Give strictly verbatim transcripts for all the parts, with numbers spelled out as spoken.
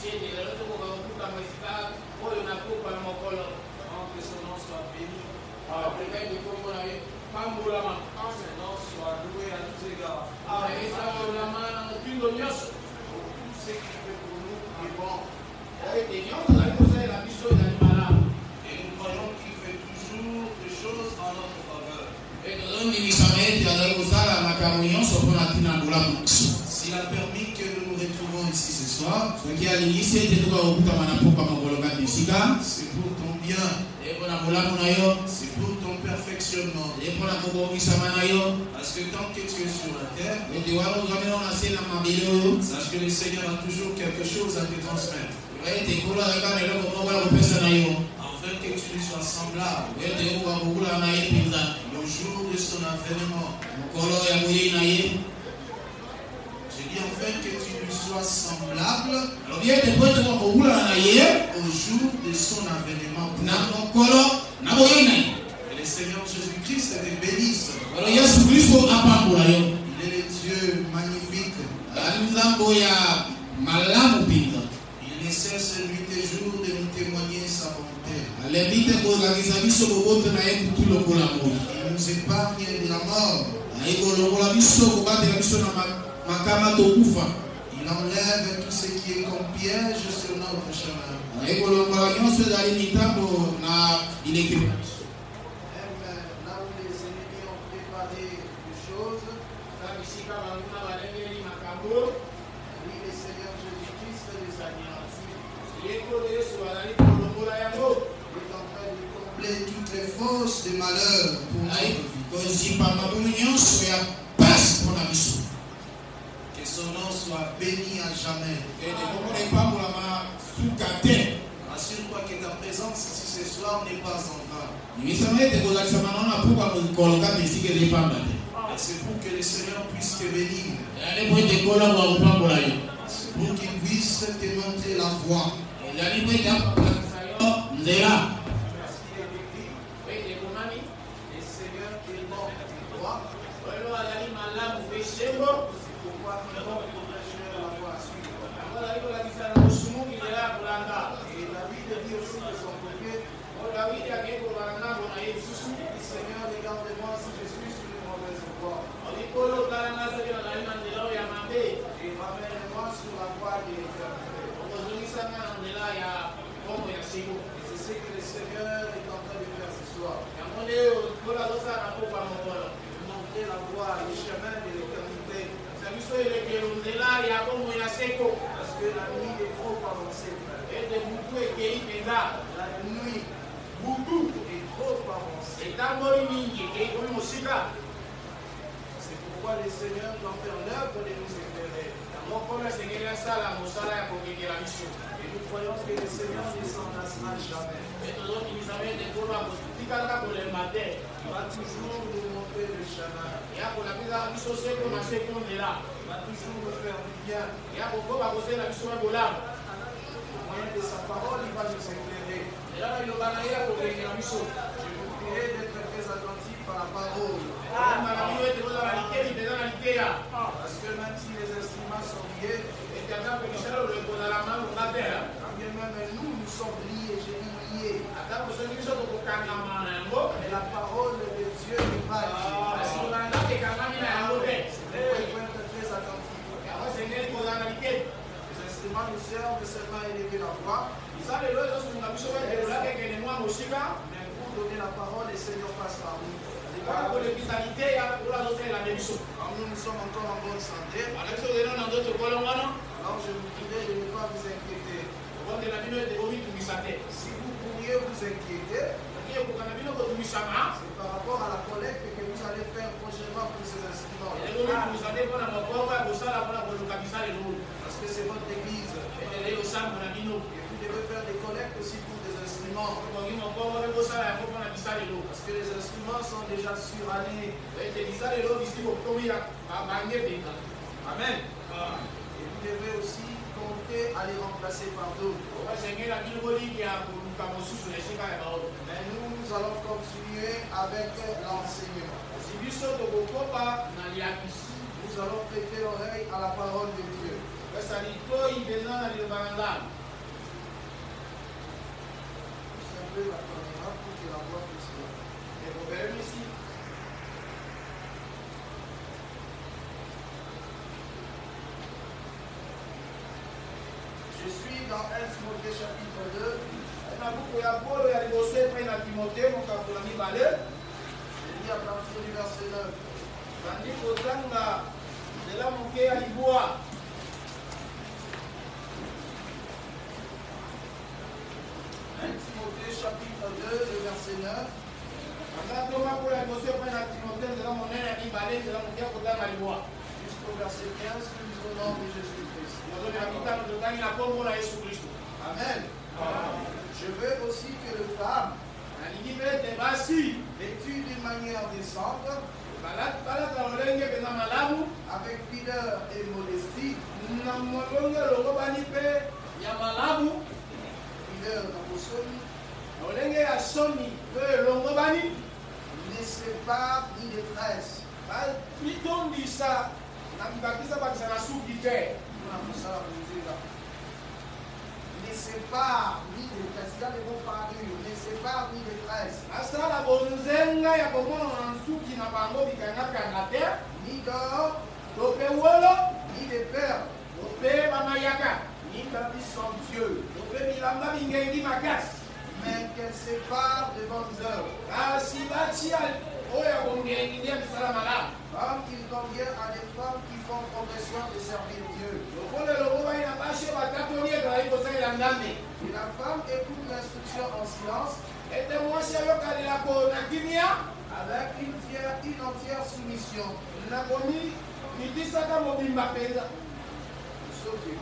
que son nom soit béni. Son nom soit loué à tous égards. Tout ce qu'il fait pour nous est bon. Et nous croyons qu'il fait toujours des choses en notre faveur. S'il a permis que nous nous retrouvons ici ce soir, c'est pour ton bien. C'est pour ton perfectionnement. Parce que tant que tu es sur la terre, sache que le Seigneur a toujours quelque chose à te transmettre. Afin que tu lui sois semblable le jour de son avènement. J'ai dit enfin que tu lui sois semblable au jour de son avènement. Et le Seigneur Jésus-Christ te bénisse. Il est le Dieu magnifique. Il ne cesse nuit et jour de nous témoigner sa bonté. Il nous épargne de la mort. Il enlève tout ce qui est comme piège sur notre chemin. Même là où les ennemis ont préparé des choses, oui, le Seigneur Jésus-Christ les anéantit. Il est en train de combler toutes les forces de malheur pour notre vie. Que son nom soit béni à jamais. Assure-toi que ta présence ici ce soir n'est pas en vain. C'est pour que le Seigneur puisse te bénir. Pour qu'il puisse te montrer la voie. Le Seigneur est bon et droit. C'est pourquoi il est bon pour prêcher la voie à suivre. Et David dit aussi de son côté, Seigneur, regarde-moi si je suis sur une mauvaise voie. Et ramène-moi sur la voie de l'éternité. C'est ce que le Seigneur est en train de faire ce soir. Montrer la voie, le chemin de l'éternité. Parce que la nuit est trop avancée. La nuit est trop avancée. C'est pourquoi le Seigneur doit faire l'œuvre de nous éclairer. Et nous croyons que le Seigneur ne s'en lassera jamais. Il va toujours nous montrer le chemin. Il va toujours nous faire du bien. Au moyen de sa parole, il va nous éclairer. Je vous prierai d'être très attentifs à la parole. Parce que même si les instruments sont liés, quand bien même nous, nous sommes liés, j'ai dit liés. Mais la parole de Dieu n'est pas liée. C'est pourquoi il faut être très attentif. Les instruments nous servent seulement à élever la voix. Mais pour donner la parole, le Seigneur passe par nous. Quand nous, nous sommes encore en bonne santé, alors je vous dirais de ne pas vous inquiéter. Si vous pourriez vous inquiéter, c'est par rapport à la collecte que vous allez faire prochainement pour ces instruments. Parce que c'est votre église. Et vous devez faire des collectes aussi pour des instruments. Parce que les instruments sont déjà surannés. Amen. Et vous devez aussi compter à les remplacer par d'autres. Mais nous, nous allons continuer avec l'enseignement. Nous allons prêter l'oreille à la parole de Dieu. activer la caméra pour que la voix puisse voir. Et vous verrez ici. Je suis dans un Timothée chapitre deux. Na buku ya Paulo ya liboso epai na Timothée mokambo na mibale. Je lis à partir du verset neuf. Bandi kozanga nzela moke ya libwa. un Timothée chapitre deux, le verset neuf. Anga toma Paulo ya liboso epai na Timothée nzela monene ya mibale nzela moke ya kozanga libwa. Jusqu'au verset quinze, nous lisons au nom de Jésus-Christ. Nazoni na mitano totangi na kombo na Yesu Kristo. Amen. Je veux aussi que les femmes, Nalingi mpe ete basi vêtues d'une manière décente, balata lolenge mpenza malamu avec pudeur et modestie, na molonge elongobani mpe ya malamu pudeur dans vos sommes, lolenge ya soni mpe elongobani ne sépare ni détresse. bitondisa na bakisa bakisa na suki te Ne sépare ni détresse. Là, les mots parlent, ne sépare ni détresse. asala bonzenga ya komona na suki na bango bikangakanga te Ni d'or, to mpe wolo ni de perles, to mpe bamayaka ni d'habits somptueux, to mpe bilamba bingengi makasi mais qu'elle sépare de bonnes œuvres. kasi batia oyo ya bongengi nde misala malamu Comme il convient à des femmes qui font profession de servir Dieu. lokola elongobani na basi oyo batatoli ezalaki kosalela nzambe Que la femme écoute l'instruction en silence, ete mwasi ayokalelako na kimia avec une, tiers- une entière soumission. nakomi mitisaka mobimba mpenza Sauvé.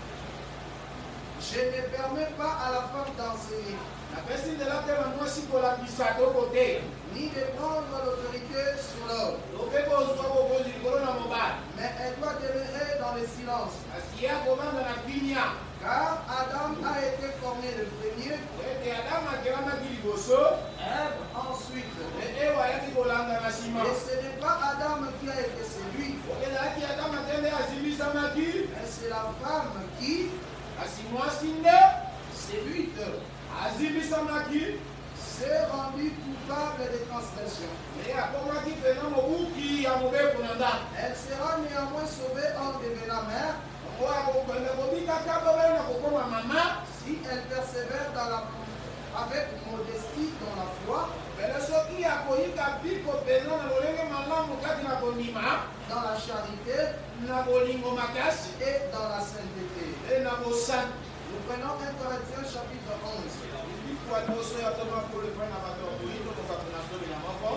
Je ne permets pas à la femme d'enseigner, napesi nzela te na mwasi kolakisa to koteya ni de prendre l'autorité sur l'homme, to mpe kozwa bokonzi likolo na mobali mais elle doit demeurer dans le silence. kasi ye akomanda na kimia Car Adam a été formé le premier, ete adamu akelamaki liboso Ève ensuite. e ewa ayaki kolanda na nsima Et ce n'est pas Adam qui a été séduit, ezalaki adamu ate nde asimbisamaki mais c'est la femme qui, kasi mwasi nde séduite, azimbisamaki s'est rendue coupable de transgression. me akomaki mpena mobuki ya mobeko na ndako Elle sera néanmoins sauvée en devenant mère oyo akokende kobikaka bobe na kokoma mama si elle persévère dans la, avec modestie dans la foi, pele soki akoyika biko mpenza na lolenge malamu kati na kondima dans la charité na bolingo makasi et dans la sainteté. e na bosani Nous prenons un Corinthiens chapitre onze. bikwa liboso ya toma kolo epai na bato ya koyindo mokambo na zomi na moko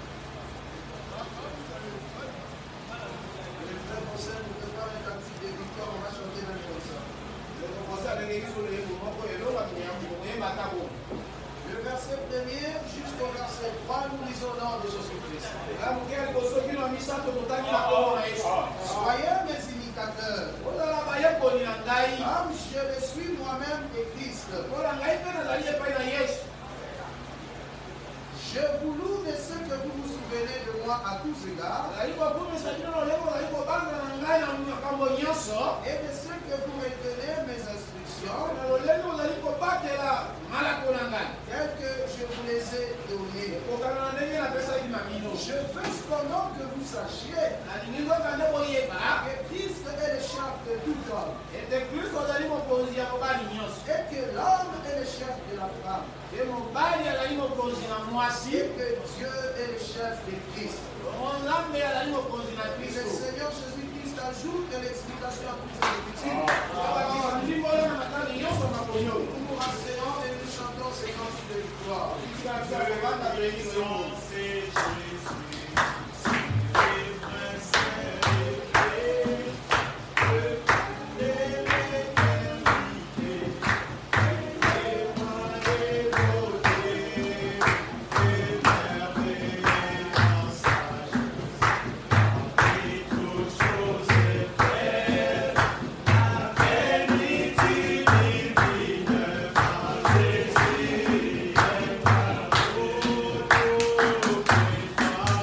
Le frère Conseil nous prépare un cantique de victoire, on va chanter même comme ça. ekokosi alenge biso loyebo moko eloko koyembaka bo Le verset premier jusqu'au verset trois, nous lisons le nom de Jésus-Christ. moke ya liboso kino misato totangi na kombo na yesu Soyez mes imitateurs, ozala bayekoli na ngai comme je le suis moi-même de Christ. mpona ngai mpe nazali epai na yesu Je vous loue de ce que vous vous souvenez de moi à tous égards, nazali kokumisa bino lolenge ozali kobanga na ngai na makambo nyonso et de ce que vous retenez mes instructions, na lolenge ozali kobatela malako na ngai telles que je vous les ai données. kokana na ndenge napesaki na bino Je veux cependant que vous sachiez nalingi nzoka nde boyeba que Christ est le chef de tout homme, ete kristo azali mokonzi ya mobali nyonso et que l'homme est le chef de la femme, te mobali azali mokonzi na mwasi et que Dieu est le chef de Christ. longo nzambe azali mokonzi na Le kristo Seigneur Jésus-Christ ajoute l'explication à toutes ces écritures. abakisa ndimbola na matali nyonso makoli oyo Nous nous renseignons et nous chantons ces cantiques de victoire. tikakisa kobanda toyengi loyebo Thank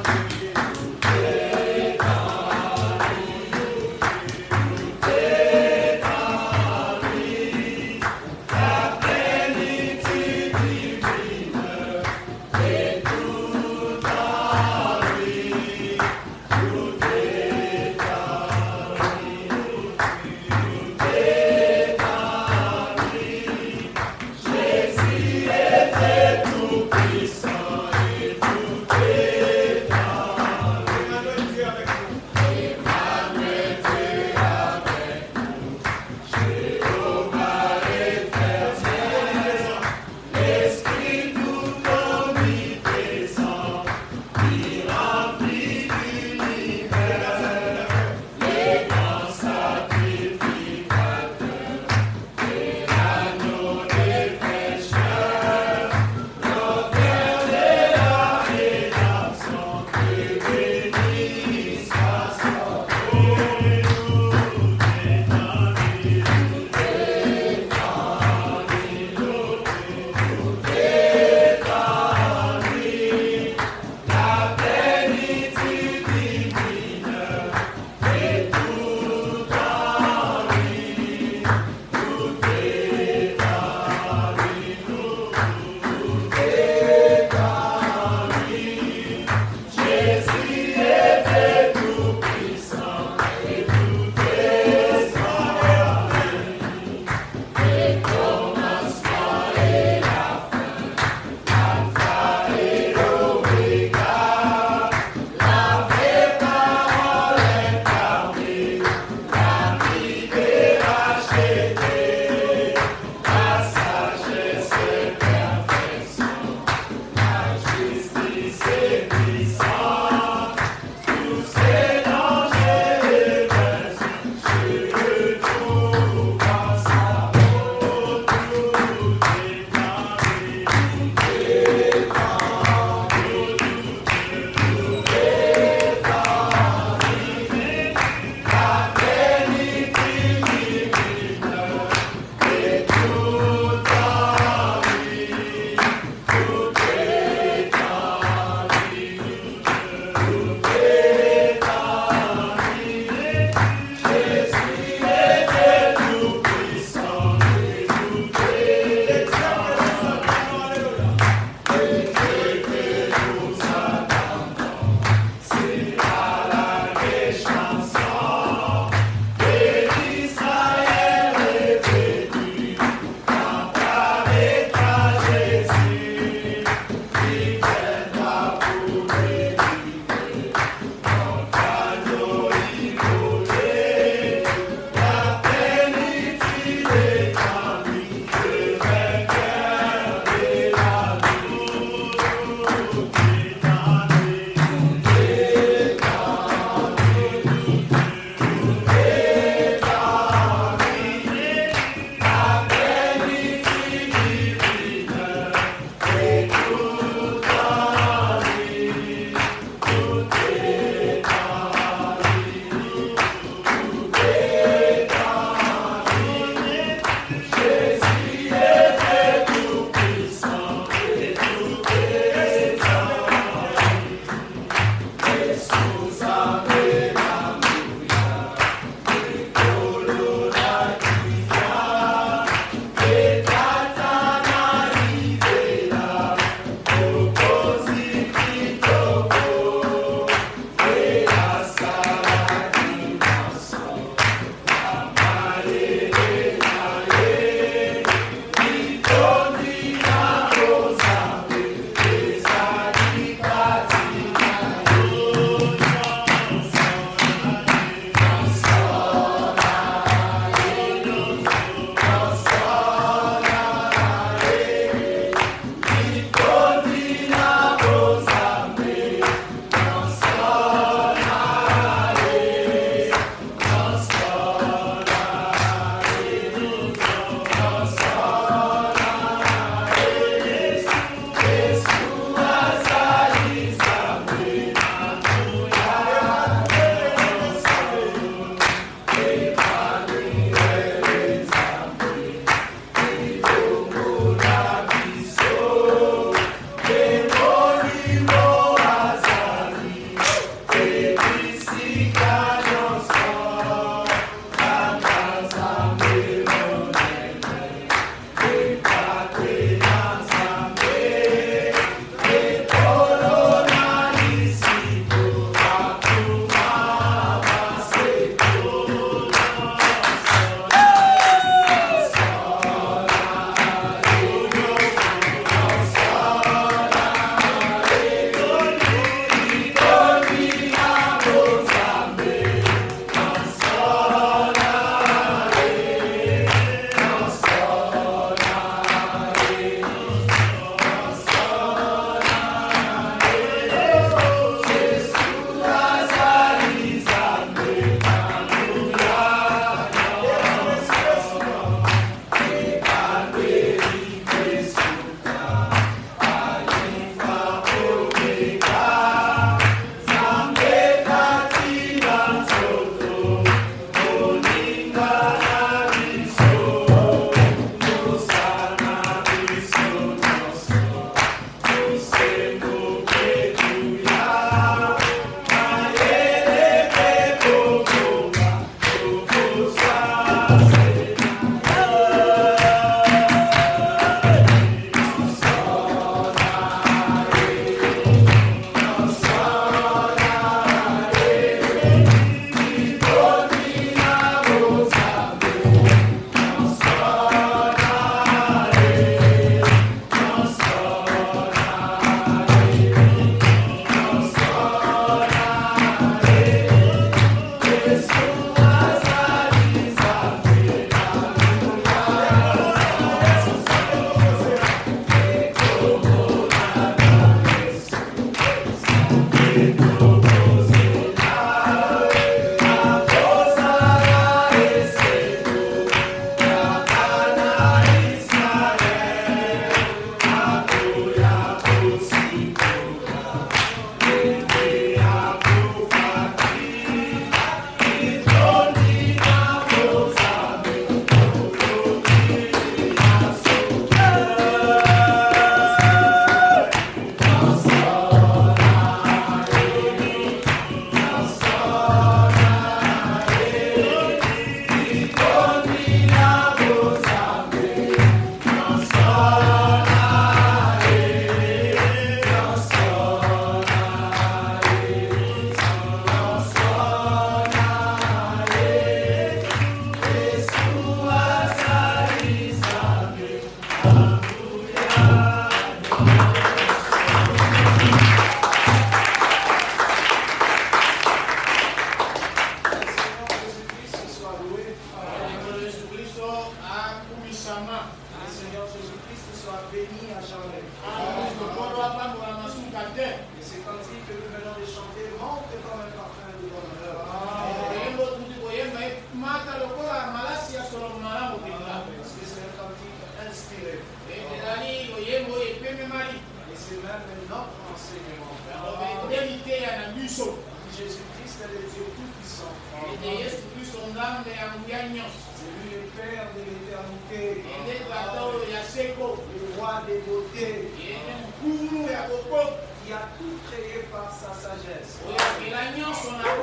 Qui a tout créé par sa sagesse. Il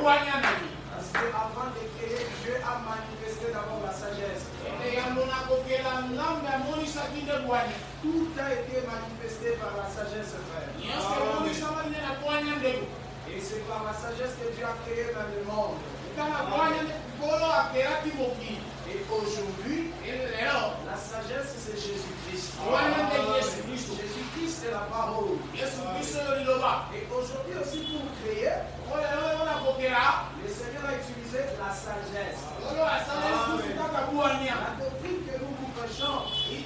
Parce qu'avant de créer, Dieu a manifesté d'abord la sagesse. Tout a été manifesté par la sagesse, frère. Et c'est par la sagesse que Dieu a créé dans le monde. Et aujourd'hui, la sagesse c'est Jésus-Christ. Jésus-Christ est la parole. Et aujourd'hui aussi pour créer, le Seigneur a utilisé la sagesse. La doctrine que nous vous prêchons,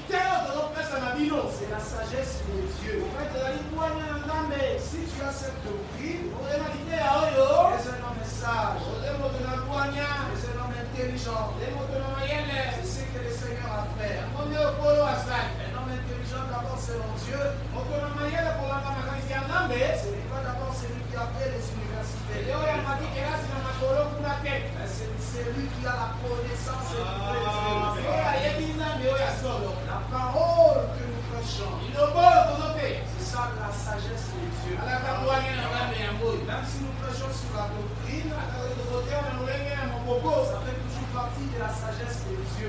c'est la sagesse de Dieu. Si tu as cette doctrine, tu es un homme sage, tu es un homme intelligent. C'est ce que le Seigneur a fait. Un homme intelligent d'abord selon Dieu. Ce n'est pas d'abord celui qui a fait les universités. C'est celui qui a la connaissance et la parole que nous prêchons. C'est ça la sagesse de Dieu. Même si nous prêchons sur la doctrine, ça fait toujours partie de la sagesse de Dieu.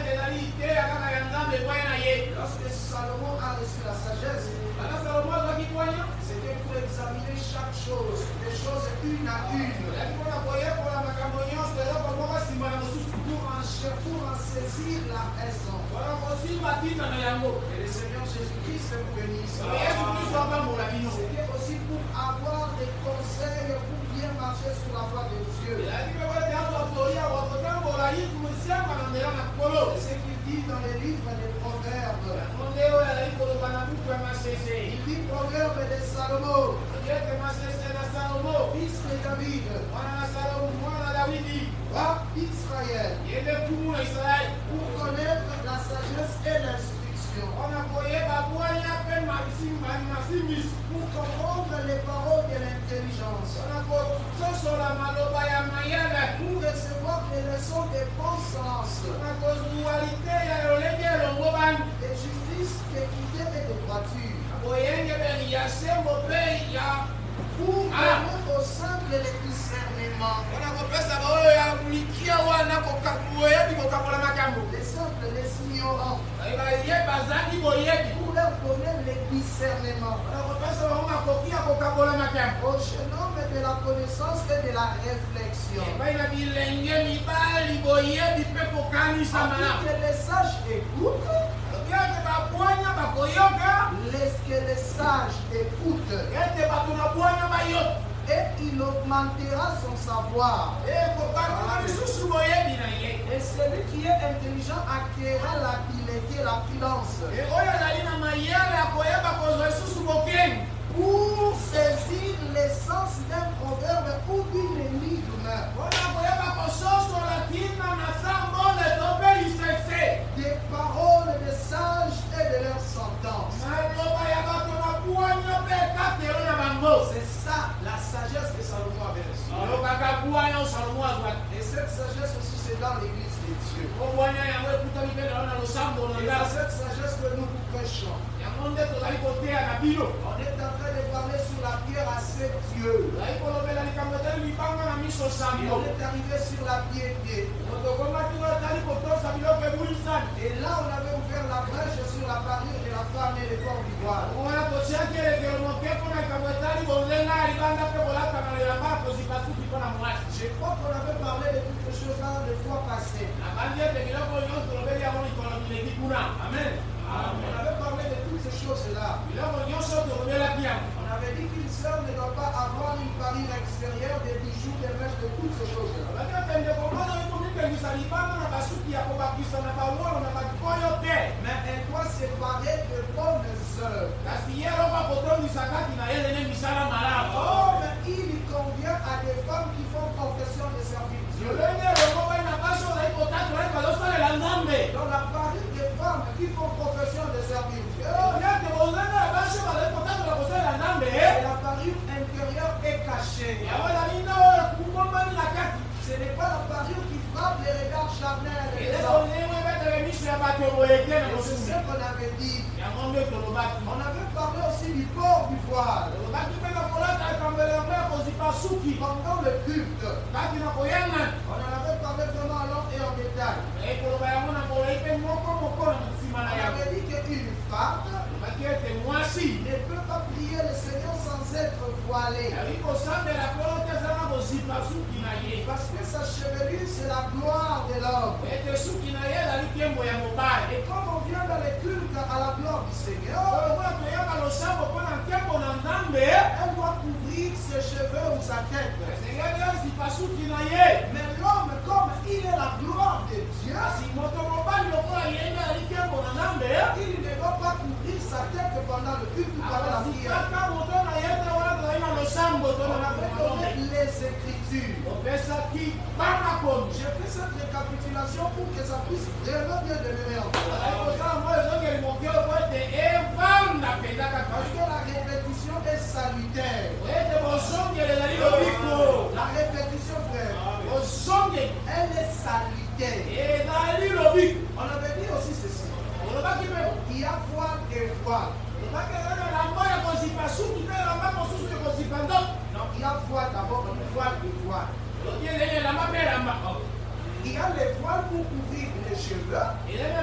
Lorsque Salomon a reçu la sagesse, c'était pour examiner chaque chose, les choses une à une. Pour en, pour en saisir la raison. Et le Seigneur Jésus-Christ est venu ici. C'était aussi pour avoir des conseils pour bien marcher sur la voie de Dieu. C'est ce qu'il dit dans les livres des Proverbes. Il dit Proverbe de Salomon, fils de David, roi d'Israël, pour connaître la sagesse et l'instruction, pour comprendre les paroles de l'intelligence, pour recevoir des leçons de bon sens, de justice, d'équité et de droiture, pour donner au simple le discernement. Les simples, les ignorants, pour leur donner le discernement. Au jeune homme de la connaissance et de la réflexion. Que les sages écoutent. Laisse que les sages écoutent. Et il augmentera son savoir. Et celui qui est intelligent acquérera l'habileté, la prudence. Pour saisir l'essence d'un proverbe ou d'une énigme. Des paroles des sages et de leurs sentences. C'est ça la sagesse que Salomon avait reçue. Et cette sagesse aussi c'est dans l'église de Dieu. Et c'est cette sagesse que nous vous prêchons. On est en train de parler sur la pierre à sept yeux. Et on est arrivé sur la pierre pied. Et là on avait ouvert la brèche sur la parure de la femme et le corps d'ivoire. Je crois qu'on avait parlé de toutes ces choses là les fois passées. Amen. On avait parlé de toutes ces choses-là. On avait dit qu'une sœur ne doit pas avoir une parure extérieure, des bijoux, des mèches, de toutes ces choses-là. Mais elle doit séparer de bonnes œuvres. Oh, mais il convient à des femmes qui font profession de servir Dieu. Dans la parure des femmes qui font profession de servir Dieu, et la parure intérieure est cachée. Ce n'est pas la parure qui frappe les regards charnels des hommes. C'est ce qu'on avait dit. On avait parlé aussi du port du voile. Pendant le culte, on en avait parlé vraiment en long et en détail. On avait dit qu'une femme ne peut pas prier le Seigneur sans être voilée. Parce que sa chevelure, c'est la gloire de l'homme. Et quand on vient dans les cultes à la gloire du Seigneur, elle doit couvrir ses cheveux ou sa tête. Mais l'homme, comme il est la gloire de Dieu, il ne doit pas couvrir sa tête pendant le culte ou pendant la prière. On avait donné les Écritures. J'ai fait cette récapitulation pour que ça puisse vraiment bien demeurer en toi. Parce que la répétition est salutaire. La répétition, frère, elle est salutaire. On avait dit aussi ceci. Il y a voile et voile. Non, il y a voile d'abord, on dit voile et voile. Il y a les voiles pour couvrir les cheveux. Mais il y a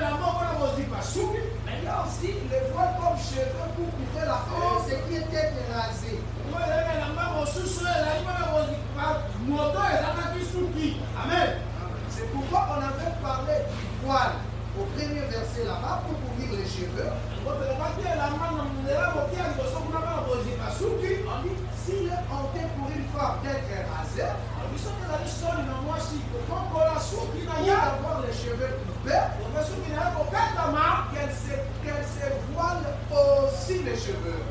aussi les voiles comme cheveux pour couvrir la face, ce qui était rasé. Amen. C'est pourquoi on avait parlé du voile au premier verset là-bas pour couvrir les cheveux. On dit s'il est hanté pour une femme d'être rasée, pour avoir les cheveux coupés, qu'elle se, qu'elle se voile aussi les cheveux.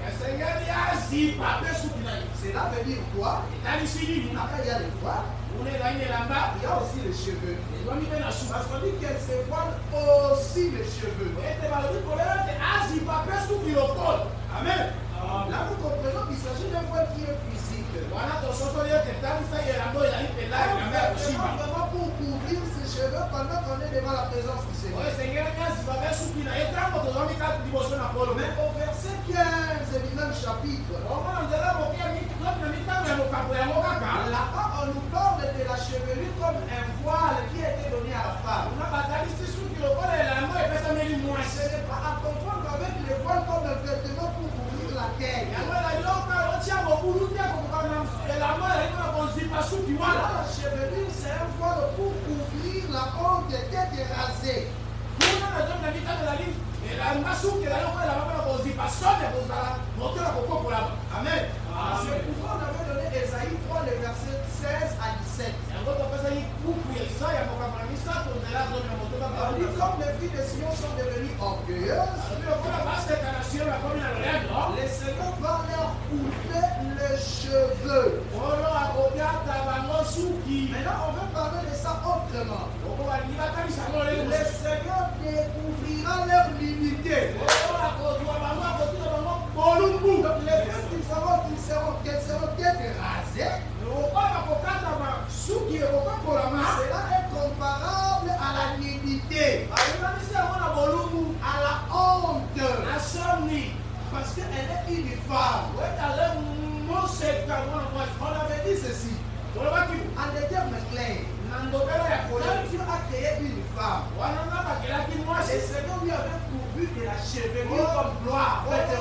Cela veut dire quoi? Après il y a les voiles, il y a aussi les cheveux. Parce qu'on dit qu'elle se voile aussi les cheveux. Amen. Là nous comprenons qu'il s'agit d'un voile qui est physique. Vraiment pour couvrir ses cheveux pendant qu'on est devant la présence du Seigneur. Mais au verset quinze du même chapitre, là-bas on nous parle de la chevelure comme un voile qui a été donné à la femme. Ce n'est pas à confondre avec les voiles comme un vêtement pour couvrir la tête. Là, la chevelure, c'est un voile pour couvrir la honte des têtes rasées. Amen. C'est pourquoi on avait donné Ésaïe trois, les versets seize à dix-sept. On dit comme les filles de Sion sont devenues orgueilleuses, le Seigneur va leur couper les cheveux. Maintenant, on veut parler de ça autrement. Le Seigneur découvrira leur limité. Donc, les femmes qui seront, qui seront, qu'elles seront têtes rasées, cela est comparable à la nudité, à la honte, parce qu'elle est uniforme. On avait dit ceci, en des termes clairs. Quand Dieu a créé une femme, le Seigneur lui avait pourvu de la chevelure comme gloire.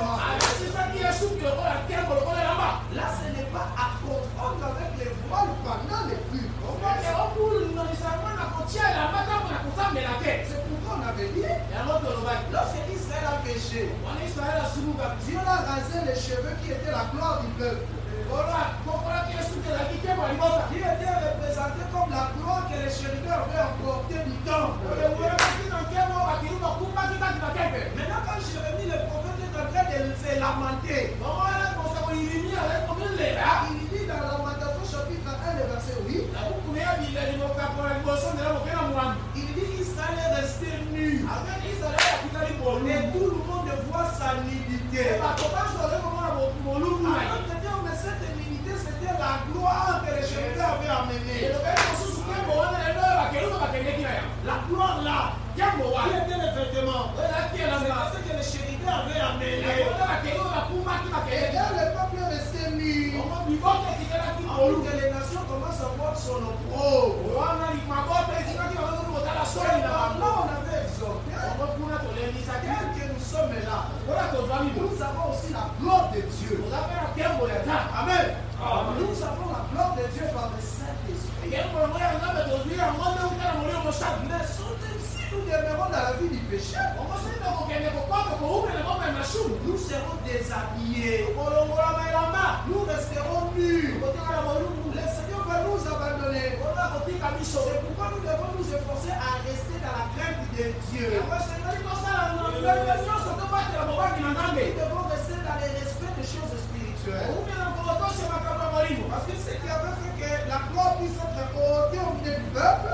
Là, ce n'est pas à confondre avec les voiles pendant les cultes. C'est pourquoi on avait dit, lorsque Israël a péché, Dieu a rasé les cheveux qui étaient la gloire du peuple. Qui était représenté comme la gloire que les chérubins avaient emporté du temple. Maintenant, quand Jérémie le prophète est en train de se lamenter, il dit dans Lamentation chapitre un, le verset huit, il dit Israël est resté nu. Et tout le monde voit sa nudité. pour que les nations commencent à voir son opprobre. Là, on avait exhorté que nous sommes là. Nous avons aussi la gloire de Dieu. Amen. Nous avons la gloire de Dieu par le Saint-Esprit. Mais si nous demeurons dans la vie du péché, nous serons déshabillés. Nous resterons nus. Le Seigneur va nous abandonner. C'est pourquoi nous devons nous efforcer à rester dans la crainte de Dieu. Nous devons rester dans les respects des choses spirituelles. Parce que ce qui avait fait que la gloire puisse être ôtée au milieu du peuple,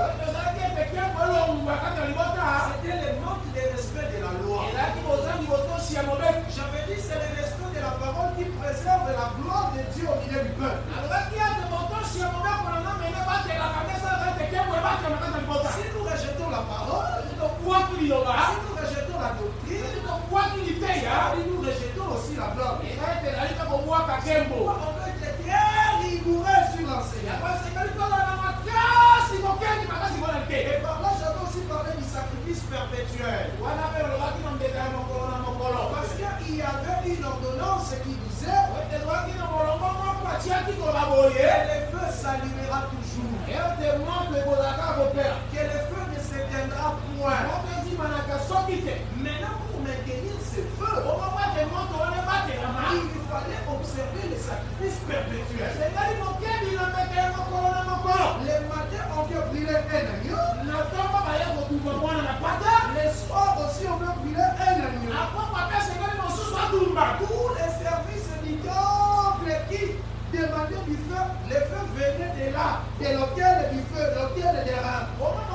c'était le manque de respect de la loi. J'avais dit c'est le respect de la parole qui préserve la gloire de Dieu au milieu du peuple. Si nous rejetons la parole, si nous rejetons la doctrine, nous rejetons aussi la gloire. On doit être très rigoureux sur l'enseignement. Et par là, j'avais aussi parlé du sacrifice perpétuel. Parce qu'il y avait une ordonnance qui disait que le feu s'allumera toujours. Que le feu ne s'éteindra point. Maintenant, pour maintenir ce feu, il fallait observer les sacrifices perpétuels. Les matins, on veut brûler un agneau. Les soirs aussi, on veut brûler un agneau. Tous les services du temple qui demandaient du feu, le feu venait de là, de l'autel du feu, de l'autel des reins.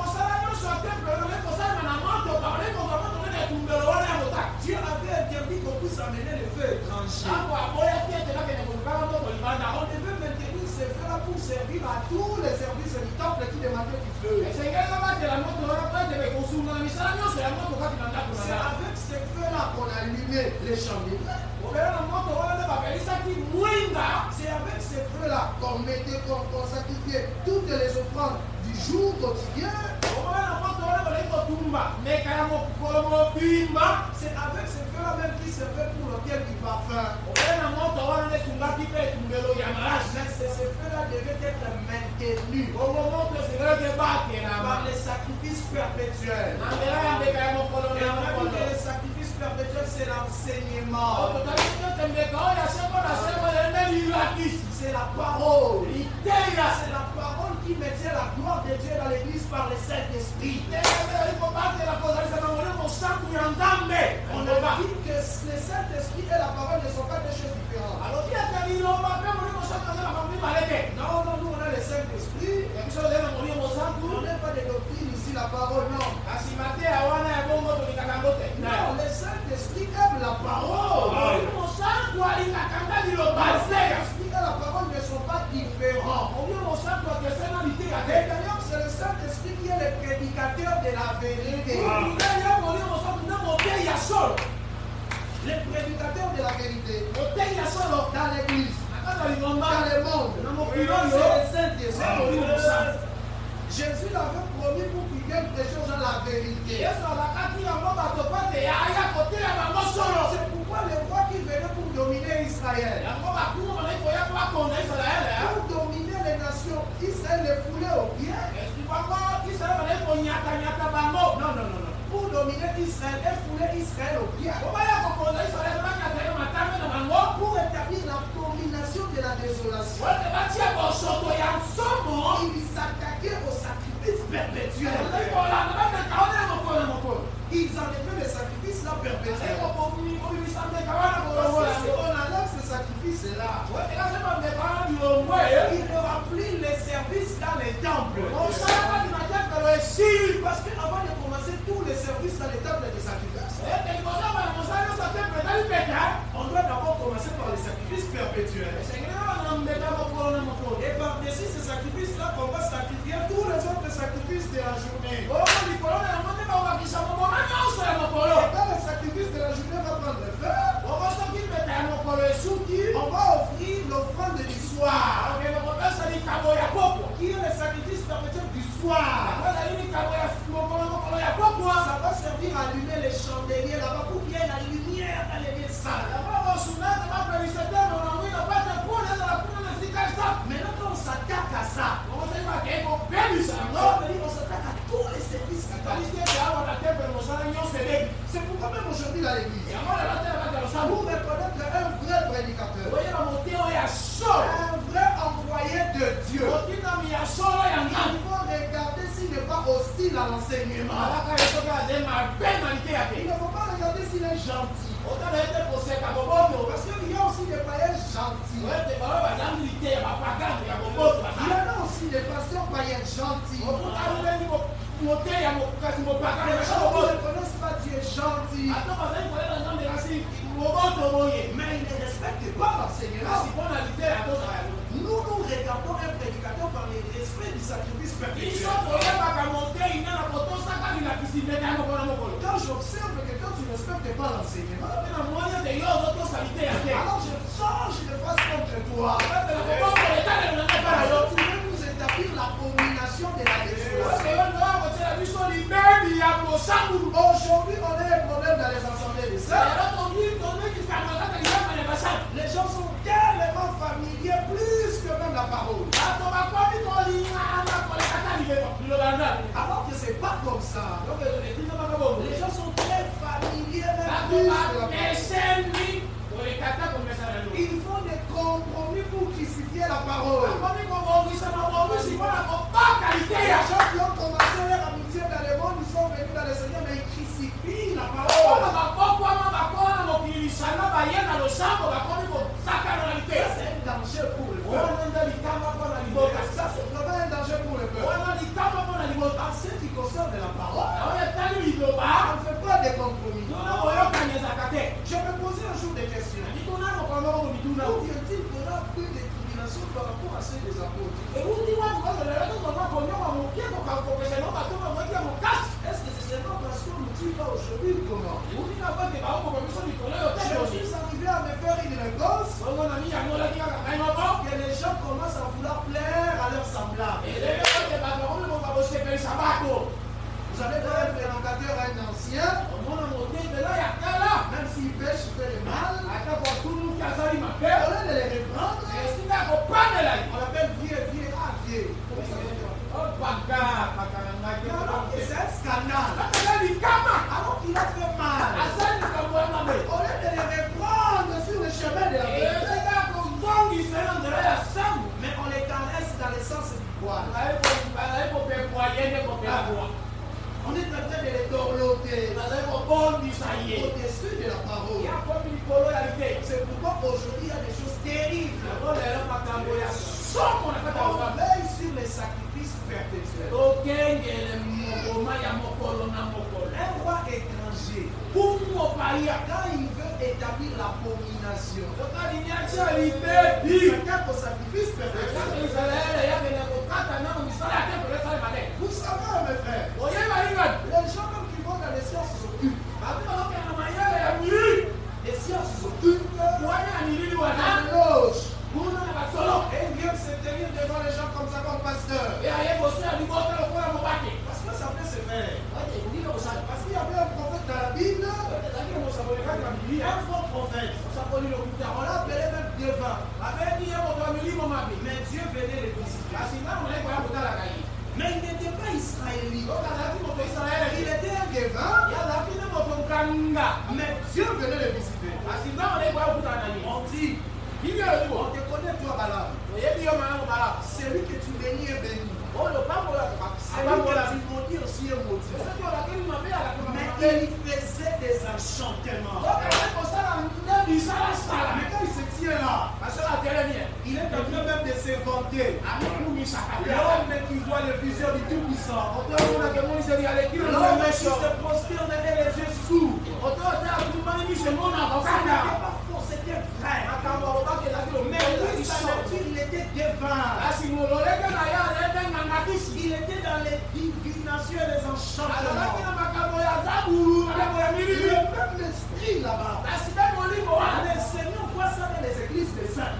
Dieu avait interdit qu'on puisse amener le feu étranger. On devait maintenir ce feu-là pour servir à tous les services du temple qui demandaient du feu. C'est avec ce feu-là qu'on allumait les chandeliers. C'est avec ce feu-là qu'on mettait, qu'on sacrifiait toutes les offrandes du jour quotidien. C'est avec ce feu-là même qui servait pour l'autel du parfum. Mais ce feu-là devait être maintenu par les sacrifices perpétuels. Et on a dit que les sacrifices perpétuels, c'est l'enseignement. C'est la parole. C'est la parole qui mettait la gloire de Dieu dans l'église par le Saint-Esprit. On a dit que le Saint-Esprit et la parole ne sont pas deux choses différentes. Non, non, nous on a le Saint-Esprit. On n'a pas de doctrine ici, la parole, non. Non, le Saint-Esprit aime la parole. Le Saint-Esprit et la parole ne sont pas différents. Et d'ailleurs, c'est le Saint-Esprit qui est le prédicateur de la vérité. Le prédicateur de la vérité dans l'église, dans le monde, c'est le Saint-Esprit. Jésus l'avait promis pour qu'il vienne prêcher aux gens la vérité. C'est pourquoi le roi qui venait pour dominer Israël, pour dominer les nations, Israël les foulait aux pieds. Non, non, non, non. Pour dominer Israël, elle foulait Israël aux pieds. Pour établir la domination de la désolation, il s'attaquait au sacrifice perpétuel. Ils enlevaient les sacrifices là perpétuels. Si on enlève ces sacrifices-là, il remplit les services dans les temples. Parce qu'avant de commencer tous les services dans les temples de sacrifice, l'enseignement. Il ne faut pas regarder s'il est gentil. Parce qu'il y a aussi des païens gentils. Il y en a aussi des pasteurs païens gentils. Les gens qui ne connaissent pas Dieu gentil. Mais ils ne respectent pas l'enseignement. Nous, nous regardons un prédicateur par le respect du sacrifice perpétuel. Quand j'observe que quand tu ne respectes pas l'enseignement, alors je change de face contre toi. Alors tu veux nous établir l'abomination de la désolation. Aujourd'hui, on a un problème dans les assemblées de ça. Les gens sont tellement familiers, plus que même la parole. Alors que c'est pas comme ça. Les gens sont très familiers, même plus que la parole. Ils font des compromis pour crucifier la parole. Les gens qui ont commencé leur amitié dans le monde, ils sont venus dans le Seigneur, mais ils crucifient la parole. C'est un danger pour le peuple. Ça, c'est vraiment un danger pour le peuple. En ce qui concerne la parole, on ne fait pas de compromis. Je me posais un jour des questions. Où vient-il qu'on a pris des tribulations par rapport à ceux des apôtres? Est-ce que c'est seulement parce qu'on ne tue pas aujourd'hui ou comment? Je suis arrivé à me faire une réponse que les gens commencent à vouloir plaire à leurs semblables. Vous allez voir un prédicateur, un ancien, même s'il pêche, il fait le mal. Au lieu de les reprendre, on l'appelle vieux, vieux, ah vieux. Alors que c'est un scandale. Alors qu'il a fait mal. Au lieu de les reprendre sur le chemin de la vérité, mais on les caresse dans le sens du poil. On est en train de les dorloter au-dessus de la parole. C'est pourquoi aujourd'hui il y a des choses terribles. On veille sur les sacrifices perpétuels. Un roi étranger, quand il veut établir l'abomination, c'est un sacrifice perpétuel. Vous savez, mes frères, les gens même qui vont dans les sciences occultes, les sciences occultes, la loge, et ils viennent se tenir devant les gens comme ça, comme pasteur. Parce que ça peut se faire. Parce qu'il y avait un prophète dans la Bible, un faux prophète. On l'appelait même devant. Mais Dieu venait les visiter. Mais il n'était pas israélite. Il était un devin. Mais Dieu venait les visiter. On dit, on te connaît toi, Balaam. Celui que tu bénis est béni. Celui que tu maudis aussi est maudit. Mais il faisait des enchantements. Mais quand il se tient là, il est en train même de se vanter. L'homme qui voit les visions du Tout-Puissant. L'homme qui se prosterne et les yeux sourds. C'était vrai. Mais lui, sa nature, il était divin. Il était dans les divinations et les enchantements. Il y a même l'esprit là-bas. Le Seigneur voit ça dans les églises des saints.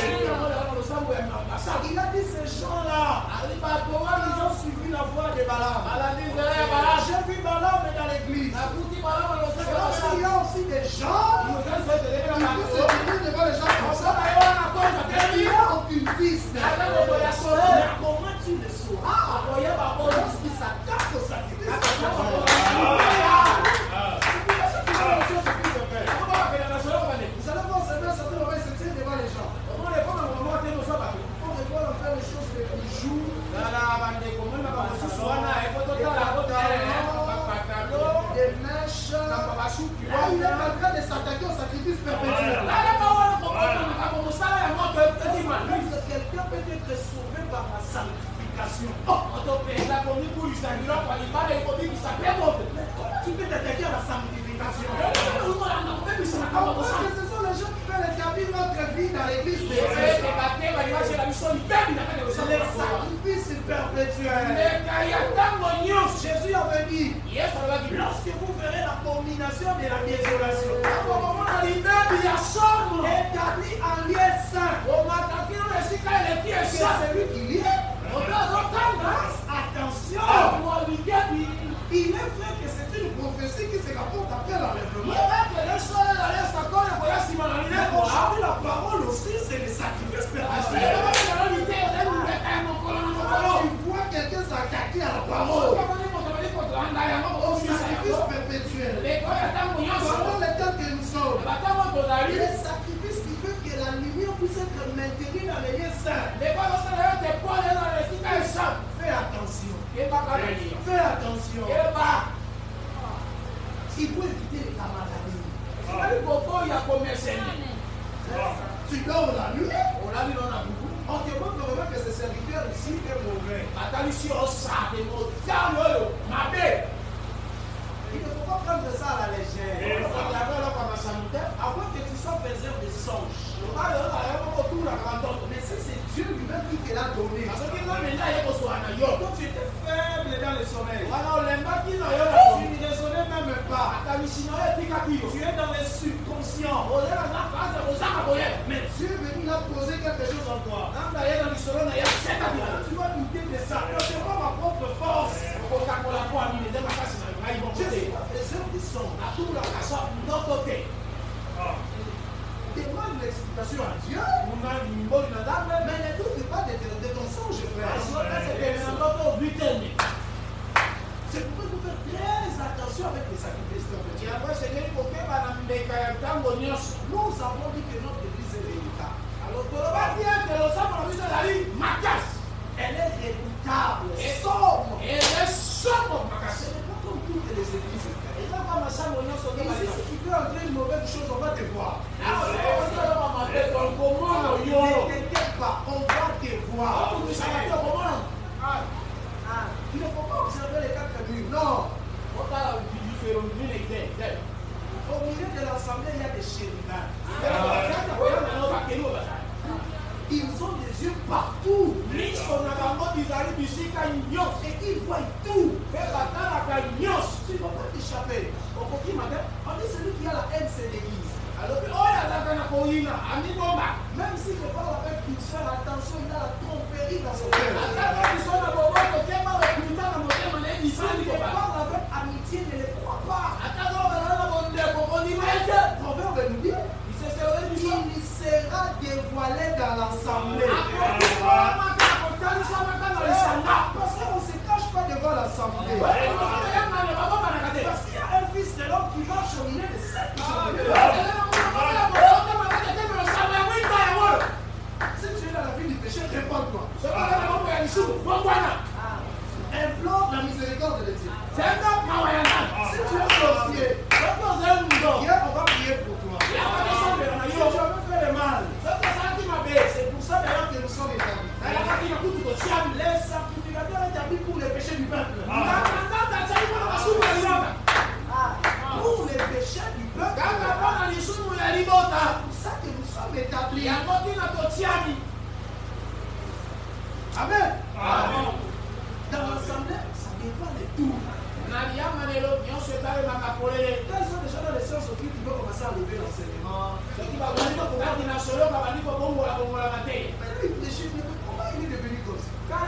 Il a dit ces gens-là, ils ont suivi la voie de Balaam. J'ai vu Balaam dans l'église. Il y a aussi des gens qui peuvent se tenir devant les gens comme ça. Il y a occultiste. Mais comment tu le sauras lorsqu'il s'attaque au sacrifice? Vous allez voir, c'est bien certain, on va se tenir devant les gens. On va faire les choses les plus jours. sanctification. Oh, on te paye la commune pour lui saluer, pour lui parler, pour lui s'appelle. Comment tu peux t'attaquer à la sanctification? Parce que ce sont les gens qui veulent établir notre vie dans l'église de Dieu. Les sacrifices perpétuels. Jésus avait dit, lorsque vous verrez la combination de la désolation, établi en lieu saint, que celui qui lit, attention, il est vrai que c'est une prophétie qui se rapporte après l'enlèvement. Aujourd'hui, la parole aussi, c'est les sacrifices perpétuels. Alors, tu vois quelqu'un s'attaquer à la parole. Au sacrifice perpétuel. Pendant le temps que nous sommes, les sacrifices qui font que la lumière puisse être maintenue dans les lieux saints. Fais attention. Fais attention. Il faut éviter les camarades. Tu dors la nuit. On te montre vraiment que ce serviteur ici est mauvais. Il ne faut pas prendre ça à la légère. Avant que tu sois faiseur de songes. Mais si c'est Dieu lui-même qui te l'a donné. Quand tu étais faible dans le sommeil, tu ne raisonnais même pas. Tu es dans le subconscient. Mais Dieu est venu là poser quelque chose en toi. Tu vas douter de ça. C'est pas ma propre force. Je suis pas faiseur de songes. Demande l'explication à Dieu, mais ne doute pas de, de ton songe, frère. C'est pourquoi il faut faire très attention avec les sacrifices. Nous avons dit que notre église est redoutable. Elle est redoutable, sobre. Ce n'est pas comme toutes les églises. Ici, si tu veux entrer une mauvaise chose, on va te voir. Ne t'inquiète pas, on va te voir. Il ne faut pas observer les quatre murs. Non. Au milieu de l'assemblée, il y a des chérubins. Ils ont des yeux partout. Et ils voient tout. Tu ne vas pas t'échapper. On dit celui qui a la haine, c'est l'église. Même s'il ne parle avec une seule attention, il a la tromperie dans son cœur. S'il ne parle avec amitié, ne le crois pas. Proverbe nous dit, il sera dévoilé dans l'assemblée. Parce qu'on ne se cache pas devant l'assemblée. Parce qu'il y a un fils de l'homme qui va cheminer de sept jours. Si tu es dans la vie du péché, réponds-toi. Implore la miséricorde de Dieu. Si tu es sorcier, Dieu, on va prier pour toi. Si tu as fait le mal, c'est pour ça d'ailleurs que nous sommes établis. Les sacrificateurs établis pour les péchés du peuple. Pour les péchés du peuple. C'est pour ça que nous sommes établis. Amen. Amen. Dans l'assemblée, ça dépend de tout. Quels sont les gens dans les sciences occultes qui vont commencer à lever l'enseignement? Mais lui, comment il est devenu comme ça? À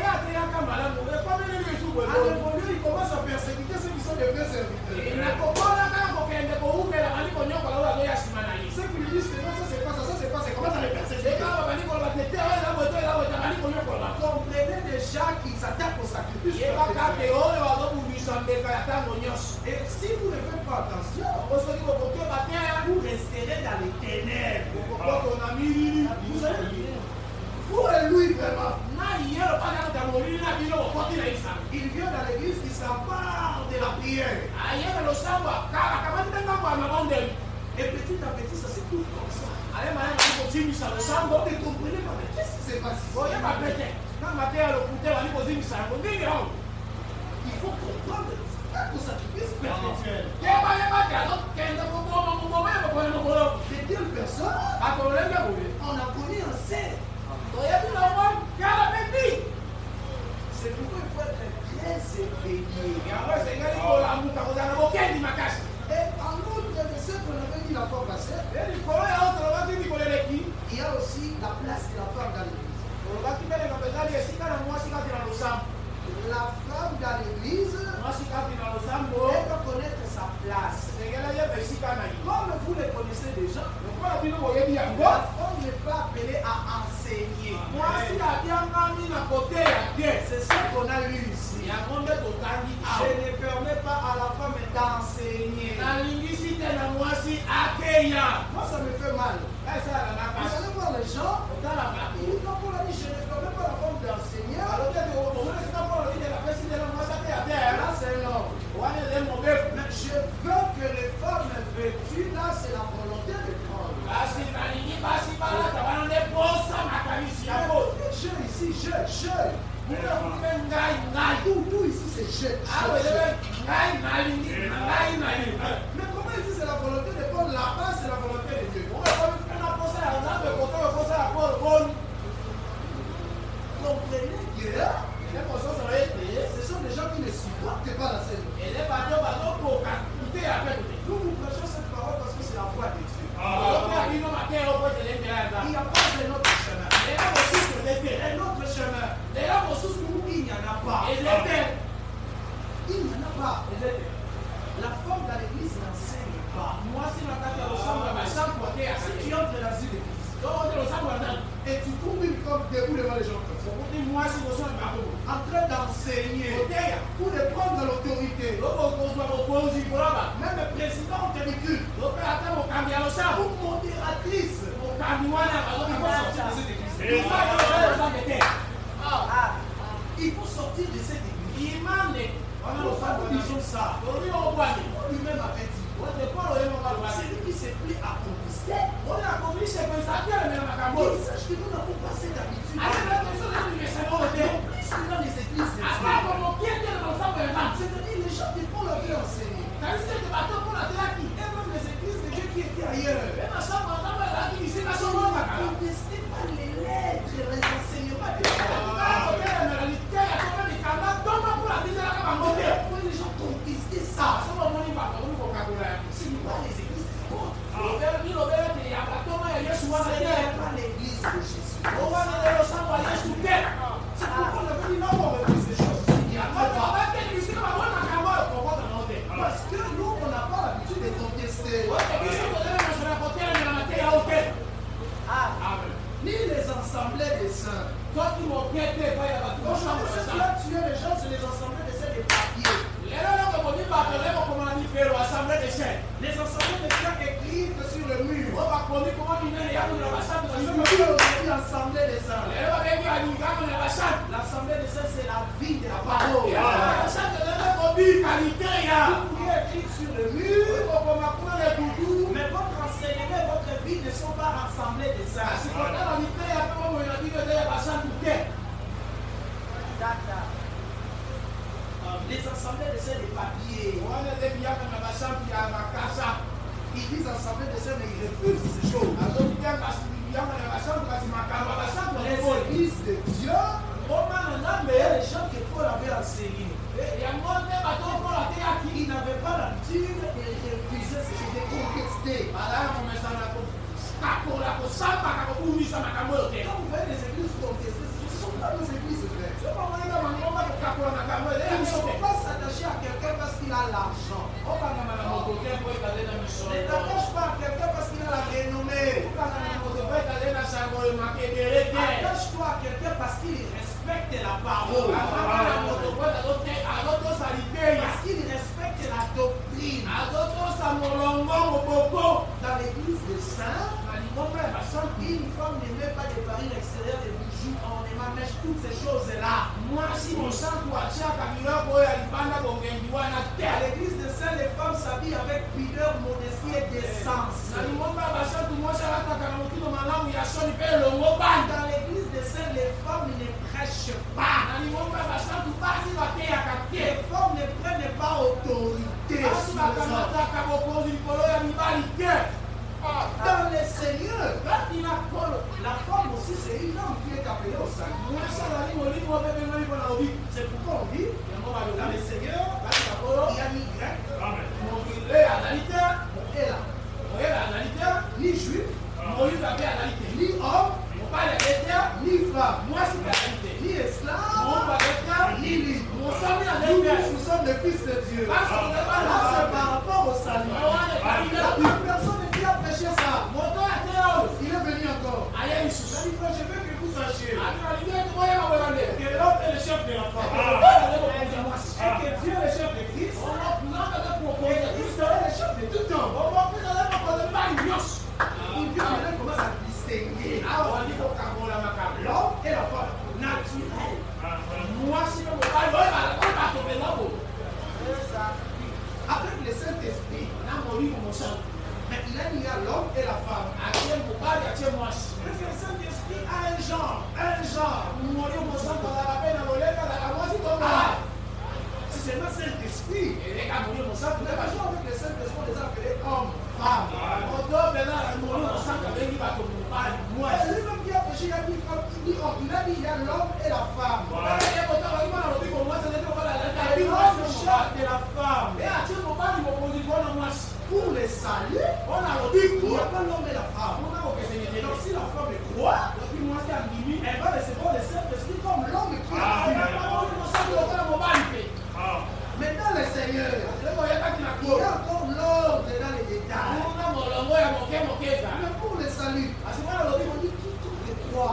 l'évoluer, il commence à persécuter ceux qui sont des vrais serviteurs. Ceux qui lui disent que non, ça c'est pas ça, ça c'est pas ça, comment ça les persécuter? Comprenez déjà qu'ils s'attaquent au sacrifice. Et si vous ne faites pas attention, vous resterez dans les ténèbres. Vous et lui vraiment. Il vient dans l'église, il s'empare de la prière. Et petit à petit, ça se trouve comme ça. Vous ne comprenez pas, mais qu'est-ce qui s'est passé? Il faut comprendre le sacrifice spirituel. De telles personnes, on a connu un cerf. C'est pourquoi il faut être très éveillé. Et en outre de ce qu'on avait dit la fois passée, il y a aussi la place de la femme dans l'église. La femme dans l'église, elle doit connaître sa place. Comme vous le connaissez déjà, la femme n'est pas appelée à enseigner. C'est ce qu'on a lu ici. Je ne permets pas à la femme d'enseigner. Moi, ça me fait mal. Vous allez voir les gens, ils disent pour la vie, je ne permets pas à la femme d'enseigner. Là, c'est un homme. Mais je veux que les femmes vêtues, là, c'est la volonté de prendre. Je ici, je, je. Tout, tout ici, c'est je. je, je. Mais comment ici, c'est la volonté de prendre? Là-bas, c'est la volonté de Dieu. Comprenez que ce sont des gens qui ne supportent pas la scène. Nous vous prêchons cette parole parce que c'est la voix de Dieu. Il n'y a pas un autre chemin. Un autre chemin. Il n'y en a pas. Il n'y en a pas. La femme dans l'église n'enseigne pas. Si tu entres dans une église et tu trouves une femme debout devant les gens comme ça, en train d'enseigner pour de prendre l'autorité, même le président de l'église ou modératrice, il faut sortir de cette église. Il faut sortir de cette église. Nous disons ça. Lui-même avait dit. Celui qui se plaît à conquister, il sache que nous n'avons pas cette habitude. Plus que dans les églises de Dieu. C'est-à-dire les gens qui font leur vie enseigner. Et même les églises de Dieu qui étaient ailleurs. Ne contestez pas les lettres, les enseignements de Dieu. Pourquoi les gens contestaient ça? Ce n'est pas les églises des apôtres. Ce n'est pas l'église de Jésus. C'est pourquoi on avait dit non, on refuse ces choses. Parce que nous, on n'a pas l'habitude de contester. Ni les assemblées des saints. Aujourd'hui, ce qui a tué les gens, c'est les assemblées des saints des papiers. Les assemblées des saints écrites sur le mur. Aujourd'hui, l'assemblée des saints. L'assemblée des saints, c'est la vie de la parole. Vous pouvez écrire sur le mur, mais votre enseignement et votre vie ne sont pas assemblées des saints. Les assemblées de saints des papiers. Ils disent assemblée de saints, mais ils refusent ces choses. Les églises de Dieu, il y a des gens que Paul avait enseigné. Ils n'avaient pas l'habitude de refuser ces choses, de contester. Quand vous voyez les églises contester, ce ne sont pas nos églises, frère. Ils ne sont pas s'attacher à quelqu'un parce qu'il a l'argent. Ne t'attache pas à quelqu'un parce qu'il a la renommée. Attache-toi à quelqu'un parce qu'il respecte la parole. Parce qu'il respecte la doctrine. Dans l'église des saints, une femme ne met pas de paris extérieurs, de bijoux, on émèche toutes ces choses-là. À l'église des saints, les femmes s'habillent avec pudeur, modestie et décence. Dans l'église des saints, les femmes ne prêchent C'est pourquoi on dit, dans le Seigneur, il y a ni grec, ni juif, ni homme, ni femme, ni esclave, ni libre. Nous, nous sommes les fils de Dieu. Là, c'est par rapport au salut. Personne ne vient prêcher ça. Il est venu encore. Je veux que vous sachiez que l'homme est le chef de la femme. Et que Dieu est le chef de Christ. Et Christ est le chef de tout temps. Il vient maintenant commence à distinguer l'homme et la femme naturelle. Moi, si je me parle, avec le Saint-Esprit, maintenant il y a l'homme et la femme. Le Saint-Esprit a un genre, un genre. Si c'est le Saint-Esprit, les gens avec le Saint-Esprit, les appelés hommes, femmes. Moi, lui-même qui a péché, il a dit homme, il a dit il y a l'homme et la femme. Il dit moi, je suis chef de la femme. Pour les saluer, on a dit qu'il n'y a pas l'homme et la femme. Donc si la femme croit, elle va recevoir le Saint-Esprit comme l'homme qui a. Maintenant le Seigneur, il y a encore l'ordre dans les détails. Mais pour le salut, on dit quiconque te croit.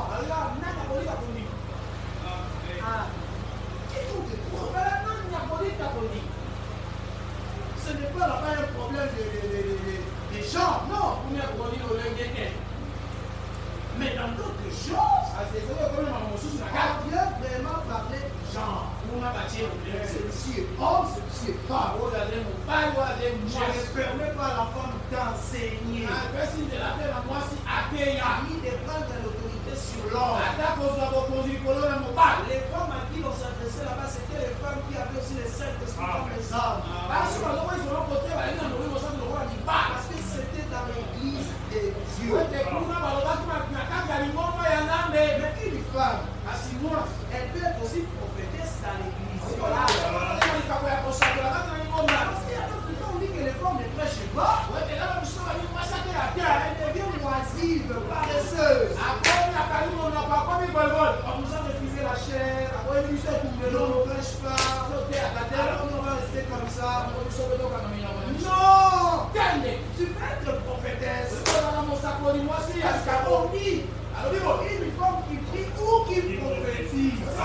Quiconque te croit. Ce n'est pas là-bas un problème de, de, de, de, de gens, non. Mais dans d'autres choses, Dieu vraiment parler de genre. Celui-ci est homme, celui-ci est femme. Je ne permets pas à la femme d'enseigner, ni de prendre l'autorité sur l'homme. Les femmes à qui l'on s'adressait là-bas, c'était les femmes qui avaient aussi les Saint-Esprit comme les hommes. Parce que c'était dans l'église de Dieu. Mais une femme, elle peut être aussi prophétesse dans l'église. Parce qu'il y a d'autres temps, on dit que les femmes ne prêchent pas. Elle devient oisive, paresseuse. On nous a refusé la chair. On ne prêche pas. Alors on va rester comme ça. Non! Tu peux être prophétesse. Parce qu'on dit une femme qui prie ou qui prophétise. On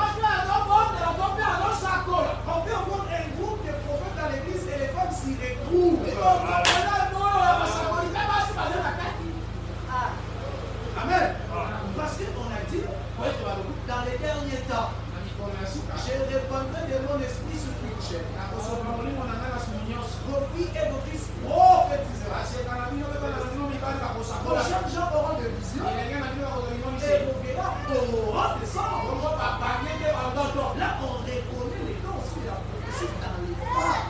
peut avoir un groupe de prophètes dans l'église et les femmes s'y retrouvent. Amen. Parce qu'on a dit, dans les derniers temps, je répandrai de mon esprit sur toute chair. Vos filles et vos fils prophétiseront. Vos jeunes gens auront des visions. Et vos vieillards auront des songes. Là, on reconnaît les dons aussi de la prophétie dans les femmes.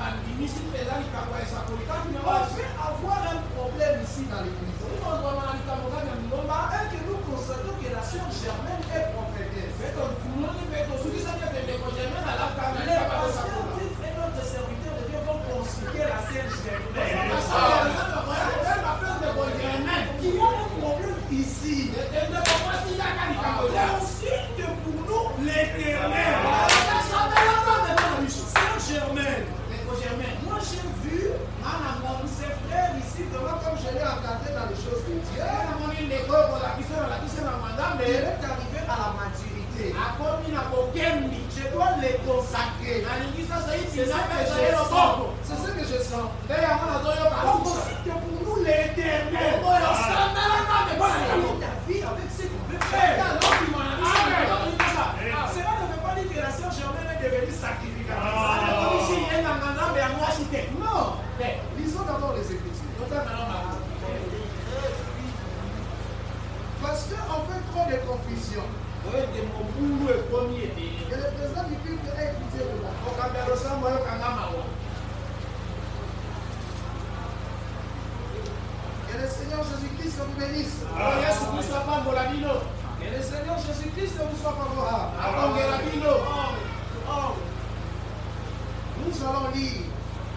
On peut avoir un problème ici dans l'église. Et que nous constatons que la sœur Germaine est prophétesse. Les pasteurs disent et notre serviteur de Dieu vont consulter la sœur Germaine. Il y a un problème ici. Consulte pour nous l'éternel. Sœur Germaine. Moi j'ai vu ses frères ici, vraiment comme je l'ai encadré dans les choses de Dieu. Il est arrivé à la maturité. Je dois les consacrer. C'est ce que je sens. C'est ce que je sens. On consulte pour nous l'éternel. Ta vie avec ce qu'on veut faire. Cela ne veut pas dire que la sœur Germaine est devenue sacrificatrice. Non. Lisons d'abord les Écritures. Parce qu'on fait trop de confusion. Et le président du culte a écouté le mot. Que le Seigneur Jésus-Christ vous bénisse. Que le Seigneur Seigneur Jésus-Christ vous soit favorable. Nous allons lire.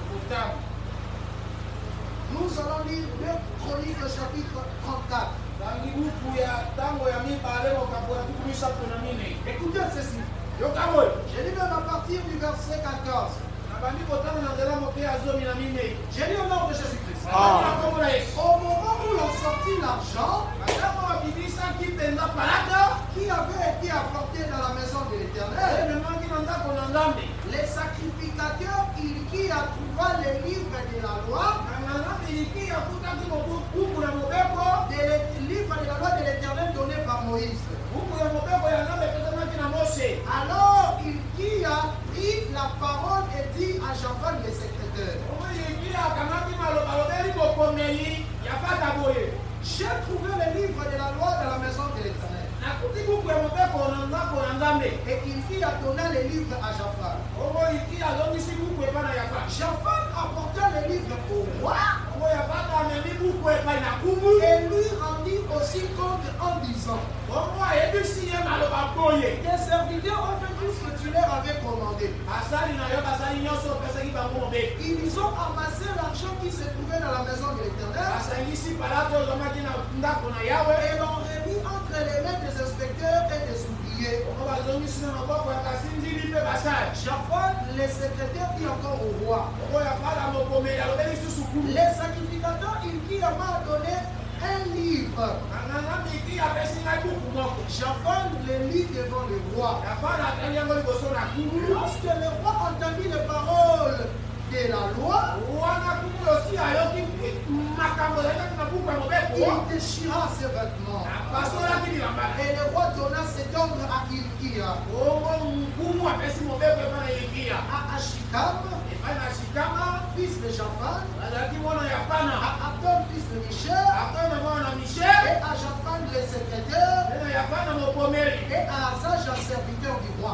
Nous allons lire deux Chroniques chapitre trente-quatre. Écoutez ceci. Je lis même à partir du verset quatorze. J'ai lu au nom de Jésus-Christ. Ah. Au moment où l'on sortit l'argent qui avait été apporté dans la maison de l'Éternel, les sacrificateurs, il qui a trouvé les livres de la loi, des livres de la loi de l'Éternel donnés par Moïse. Alors il qui a pris la parole et dit à Japhan le secrétaire, j'ai trouvé les livres de la loi dans la maison de l'Éternel. Et il qui a donné les livres à Japhan. Japhan apporta les livres au roi et lui rendit aussi compte en disant, tes serviteurs ont fait tout ce que tu leur avais commandé. Ils ont amassé l'argent qui se trouvait dans la maison de l'Éternel et l'ont remis entre les mains des inspecteurs et des ouvriers. Japhan, les secrétaires, dit encore au roi, les sacrificateurs, il qui m'a donné un livre. Japhan le lit devant le roi. Lorsque le roi entendit les paroles de la loi, il déchira ses vêtements. Et le roi donna cet ordre à Hilkia, à Ashikam, fils de Japhan, à Abdon, fils de Michel, et à Japhan le secrétaire, et à Azaj, serviteur du roi.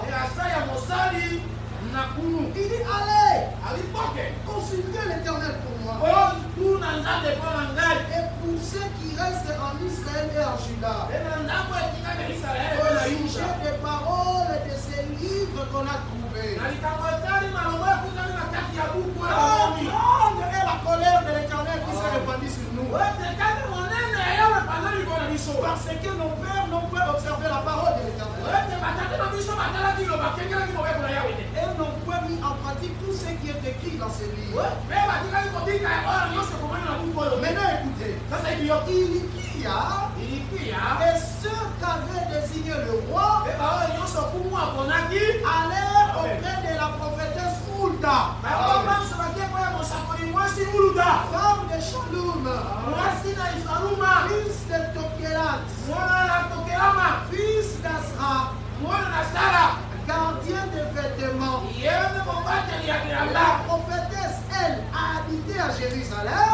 Il dit, allez, consultez l'Éternel pour moi. Et pour ceux qui restent en Israël et en Juda, au sujet des paroles de ces livres qu'on a trouvés. La grande est la colère de l'Éternel qui s'est répandue sur nous. Parce que nos pères n'ont pas observé la parole de l'Éternel. Et n'ont pas mis en pratique tout ce qui est écrit dans ces livres. Maintenant écoutez, Hilkia et ceux qu'avait désigné le roi allèrent auprès de la prophétesse Hulda, femme de Shalom, fils de Tokerat, fils d'Asra, gardien des vêtements. La prophétesse, elle, a habité à Jérusalem,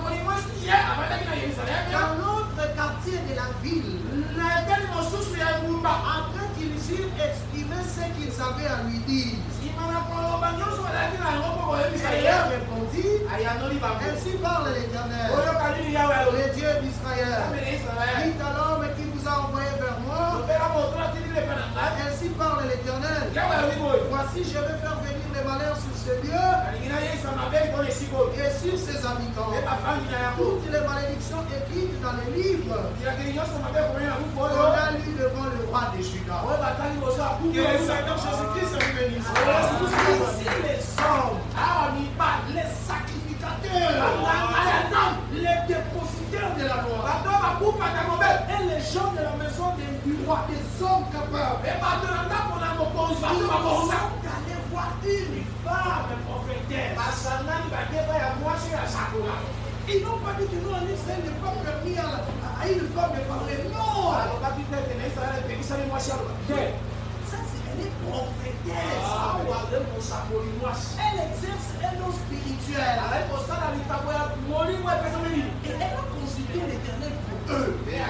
dans l'autre quartier de la ville. Après qu'ils eurent exprimé ce qu'ils avaient à lui dire, elle répondit, ainsi parle l'Éternel, le Dieu d'Israël. Dites à l'homme qui vous a envoyé vers moi, ainsi parle l'Éternel, voici je vais faire venir les malheurs sur ce lieu et sur ses habitants. Toutes les malédictions écrites dans les livres qu'on a lu devant le roi de Juda. Que le Seigneur Jésus-Christ soit béni. Ici les hommes, les sacrificateurs, les dépositaires de la loi et les gens de la maison du roi, des hommes capables. Ils sont allés voir une femme prophétesse. Ils n'ont pas dit que nous en Israël n'est pas permis à, à une femme de parler. Non! Ça, c'est elle est prophétesse. Elle exerce un nom spirituel. Et elle a consulté l'Éternel pour eux.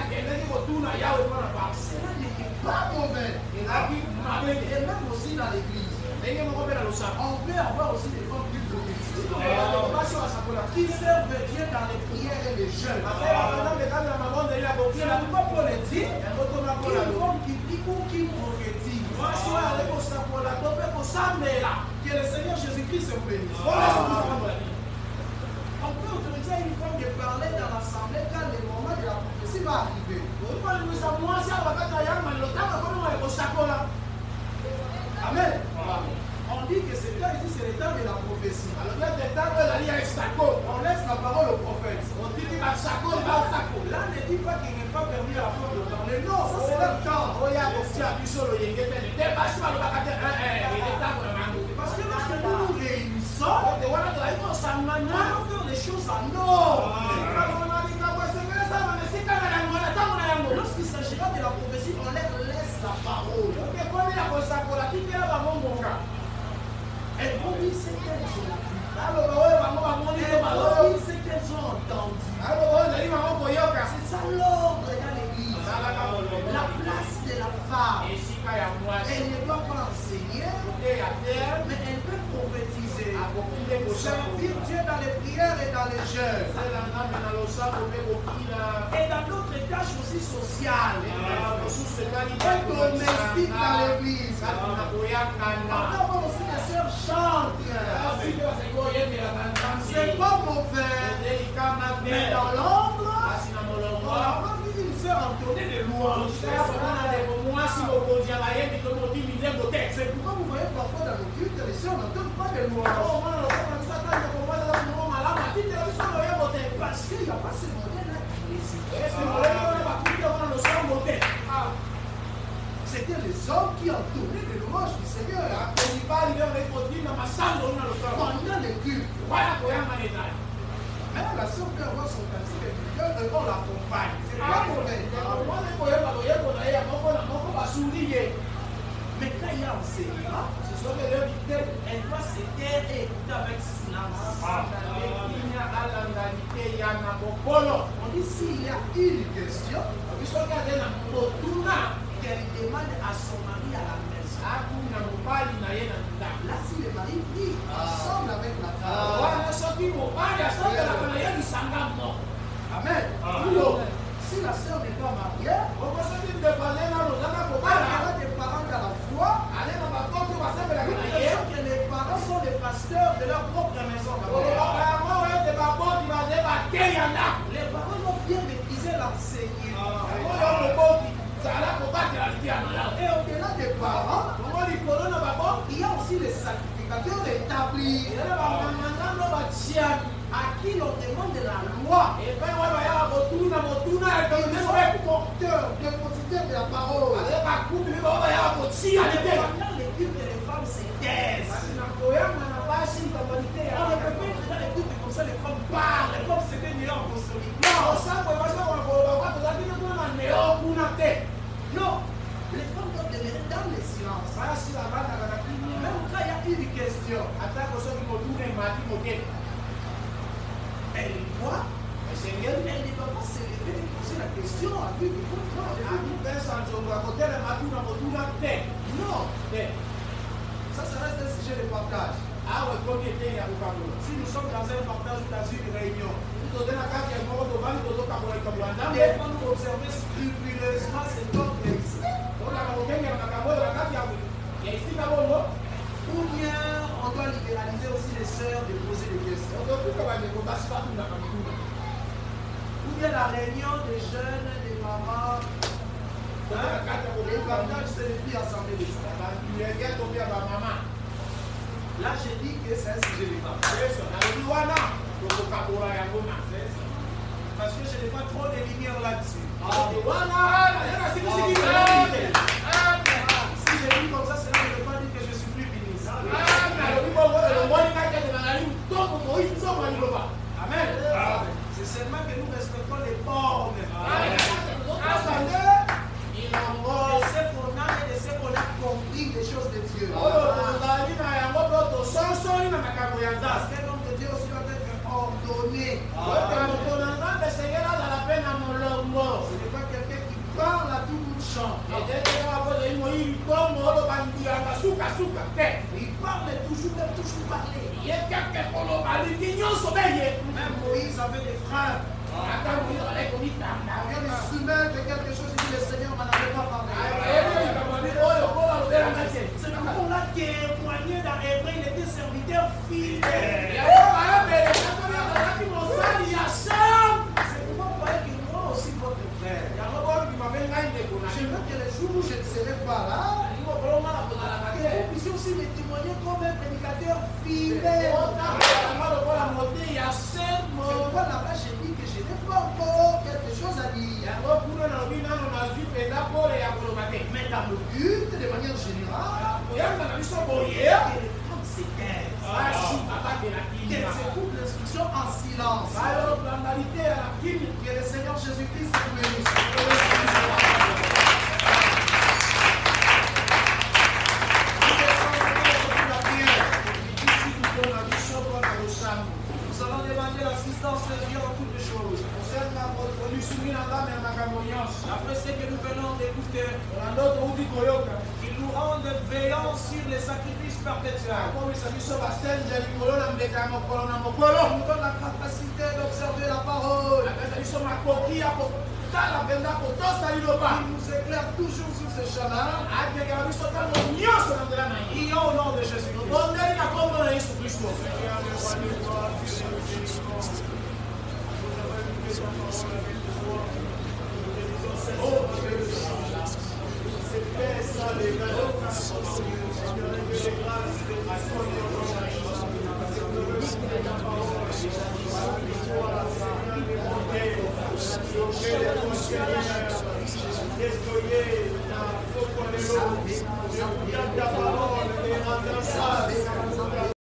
Cela n'est pas mauvais. Et même aussi dans l'église. On peut avoir aussi des femmes qui prophétisent, qui servent Dieu dans les prières et les jeûnes. C'est pas pour les dire, une femme qui dit Que le Seigneur Jésus-Christ se bénisse. On peut autoriser une femme de parler dans l'assemblée quand le moment de la prophétie va arriver. Amen. On dit que c'est temps ici, c'est le temps de la prophétie. On laisse la parole au prophète. On dit que là, ne dit pas qu'il n'est pas permis à la femme de parler. Non, ça c'est leur temps. Parce que lorsque nous nous réunissons, on va faire les choses en ordre. Lorsqu'il s'agira de la prophétie, on leur laisse la parole. Elles vont dire ce qu'elles ont vu. Elles vont dire ce qu'elles ont entendu. C'est ça l'ordre dans l'église. La place de la femme. Elle ne doit pas enseigner, mais elle peut prophétiser. Servir Dieu dans les prières et dans les jeûnes. Et dans d'autres tâches aussi sociales. Et domestiques dans l'église. On peut aussi les sœurs chantent. C'est pas mauvais. Mais dans l'ordre, on n'a pas vu une sœur entonner des louanges. C'est pourquoi vous voyez parfois dans le culte, les sœurs n'entendent pas des louanges. Parce qu'il n'y a pas ce modèle-là qui c'était les hommes qui entonnaient les louanges du Seigneur. Pendant les cultes. Mais la sœur peut avoir son cantique individuel et on l'accompagne. C'est pas mauvais. Mais quand il y a enseignement, elle doit se taire et écouter avec silence. On dit s'il y a une question, qu'elle demande à son mari à la maison. Là, si le mari prie ensemble avec la femme. Amen. Si la sœur n'est pas mariée, elle aura des parents dans la foi. Que les parents sont les pasteurs de leur propre maison. Les parents doivent bien maîtriser l'enseignement. Et au-delà des parents, il y a aussi les sacrificateurs établis à qui l'on demande la loi. Et bien, porteur, dépositaire de la parole. Quand les cultes des femmes se taisent, on ne peut pas être dans les cultes comme ça, les femmes parlent, comme c'était mieux en consolide. Non, les femmes doivent demeurer dans le silence. Même quand il y a une question, elle voit, elle ne va pas se lever et poser la question à lui. Non, ça, ça reste un sujet de partage. Si nous sommes dans un partage ou dans une réunion, il faut nous observer scrupuleusement cet ordre ici. Ou bien on doit libéraliser aussi les sœurs de poser des questions. Ou bien la réunion des jeunes, des mamans. Les partages, c'est les filles assemblées de ça. Là, j'ai dit que c'est un sujet de partage. Parce que je n'ai pas trop de lumière là-dessus. Si je dis comme ça, cela ne veut pas dire que je suis plus ministre. Amen. C'est seulement que nous respectons les bornes. De ce qu'on a et de ce qu'on a compris des choses de Dieu. Parce qu'un homme de Dieu aussi doit être ordonné. Ce n'est pas quelqu'un qui parle à tout bout de champ. Il parle toujours, même toujours parler. Même Moïse avait des frères. On vient de soumettre quelque chose, il dit le Seigneur m'en avait pas parlé. C'est pourquoi on a témoigné prédicateur fidèle. C'est pour moi que moi aussi votre frère. Je veux que les jours où je ne serai pas là, que vous puissiez aussi me témoigner comme un prédicateur fidèle. C'est pourquoi là-bas j'ai dit que je n'ai pas encore quelque chose à dire. Mais dans le but, de manière générale, que les femmes s'éteignent, qu'elles écoutent l'instruction en silence. Que le Seigneur Jésus-Christ vous bénisse. Nous allons demander l'assistance de Dieu en toutes choses. Après ce que nous venons d'écouter, qu'il nous rende veillants sur les sacrifices perpétuels. Il nous donne la capacité d'observer la parole. Il nous éclaire toujours sur ce chemin. Il au nom de Jésus-Christ. Oh,